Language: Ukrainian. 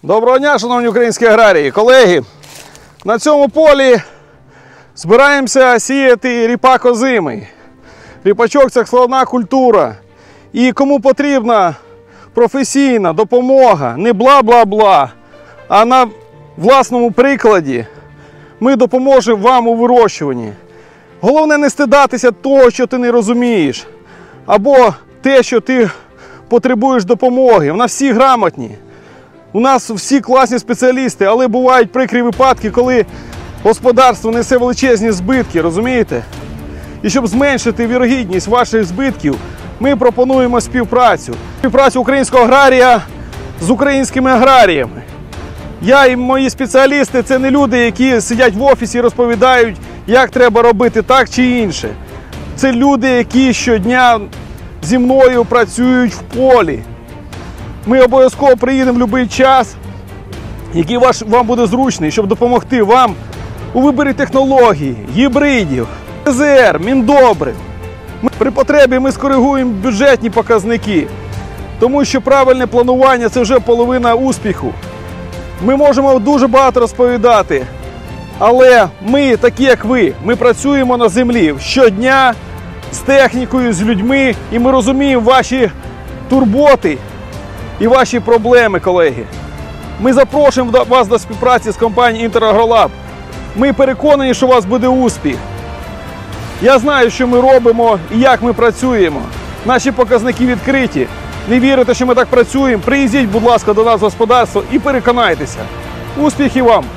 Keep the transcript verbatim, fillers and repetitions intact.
Доброго дня, шановні українські аграрії. Колеги, на цьому полі збираємося сіяти ріпак озимий. Ріпачок – це складна культура. І кому потрібна професійна допомога, не бла-бла-бла, а на власному прикладі, ми допоможемо вам у вирощуванні. Головне не стидатися того, що ти не розумієш, або те, що ти потребуєш допомоги. У нас всі грамотні. У нас всі класні спеціалісти, але бувають прикрі випадки, коли господарство несе величезні збитки, розумієте? І щоб зменшити вірогідність ваших збитків, ми пропонуємо співпрацю. Співпрацю українського аграрія з українськими аграріями. Я і мої спеціалісти – це не люди, які сидять в офісі і розповідають, як треба робити так чи інше. Це люди, які щодня зі мною працюють в полі. Ми обов'язково приїдемо в будь-який час, який ваш, вам буде зручний, щоб допомогти вам у виборі технологій, гібридів, ПЗР, міндобрив. Ми, при потребі ми скоригуємо бюджетні показники, тому що правильне планування – це вже половина успіху. Ми можемо дуже багато розповідати, але ми, такі як ви, ми працюємо на землі щодня з технікою, з людьми, і ми розуміємо ваші турботи і ваші проблеми, колеги. Ми запрошуємо вас до співпраці з компанією «Інтер-Агролаб». Ми переконані, що у вас буде успіх. Я знаю, що ми робимо і як ми працюємо. Наші показники відкриті. Не вірите, що ми так працюємо? Приїздіть, будь ласка, до нас в господарство і переконайтеся. Успіхів вам!